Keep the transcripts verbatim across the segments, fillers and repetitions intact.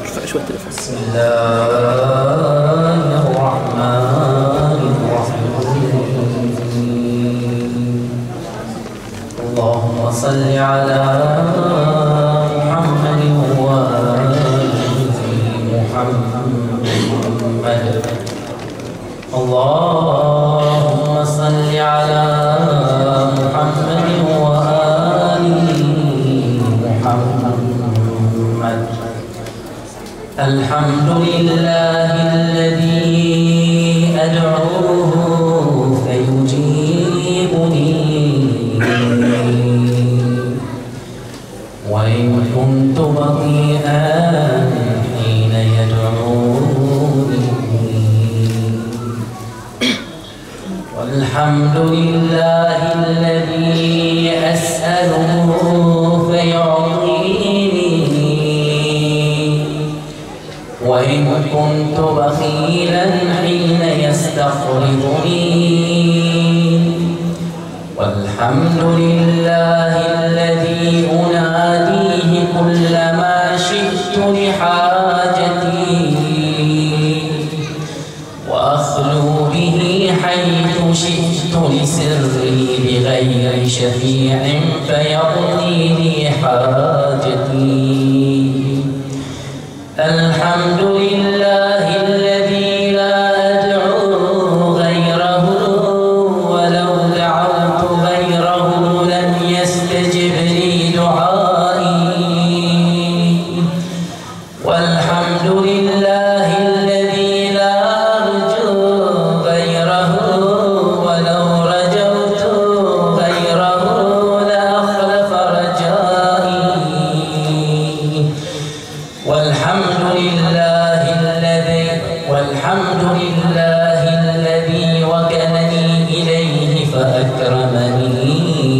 ارفع شوي التليفون. بسم الله الرحمن الرحيم. اللهم صل على محمد وآل محمد. اللهم صل على محمد وآل محمد. الحمد لله الذي أدعوه فيجيبني وإن كنت بطيئا حين يدعوني. والحمد لله الذي أسأله فيعطيني وإن كنت بخيلا حين يستقرضني. والحمد لله الذي أناديه كلما شئت لحاجتي وأخلو به حيث شئت لسري بغير شفيع فيقضي لي حاجتي. الحمد لله الذي لا أدعو غيره ولو دعوت غيره لم يستجب لي دعائي. والحمد لله الذي لا أرجو غيره ولو رجوت غيره لأخلف رجائي. والحمد لله الذي والحمد لله الذي وكلني إليه فأكرمني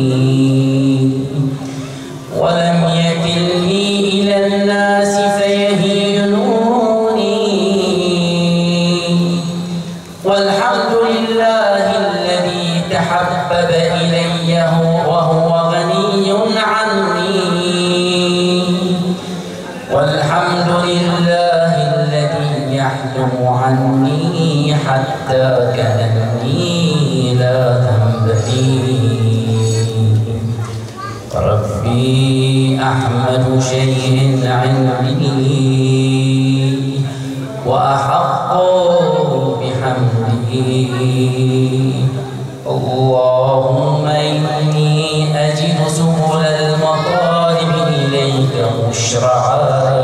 ولم يكلني إلى الناس فيهينوني. والحمد لله الذي تحبب إلي وهو غني عني. والحمد لله الذي يحلم عني حتى كأني لا ذنب لي. ربي أحمد شيء عندي وأحق بحمده. اللهم إني أجد سبل المطالب إليك مشرعا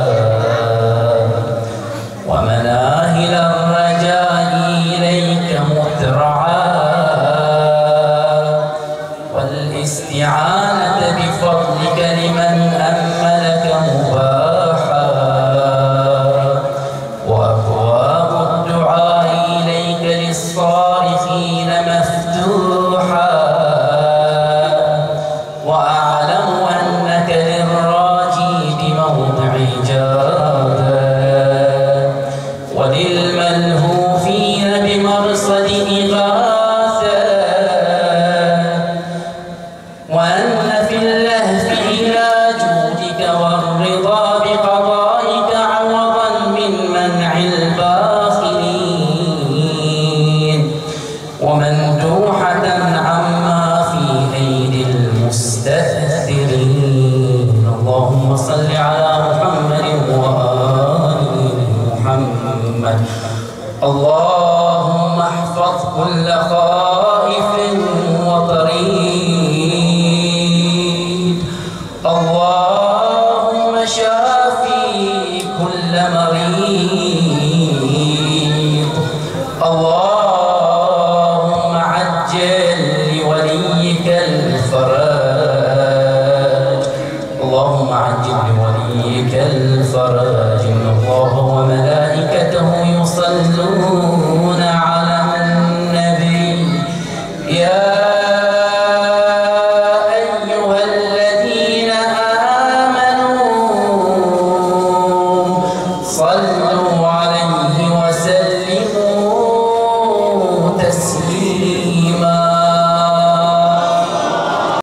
ومناهل الرجاء إليك مترعا والاستعانة بفضلك لمن أملك مباحا وأبواب الدعاء إليك للصارخين مفتوحا. وأعلم أنك للراجي بموضع إجابة وللملهوفين بمرصد إغاثة. وأن في اللهف إلى جودك والرضا بقضائك عوضا من منع الباخلين ومندوحة عما في أيدي المستأثرين. اللهم صل على محمد وآل محمد. اللهم احفظ كل خائف وطريد. اللهم شافي كل مريض. اللهم عجل لوليك الفرج. اللهم عجل لوليك الفرج. إن الله وملائكته يصلون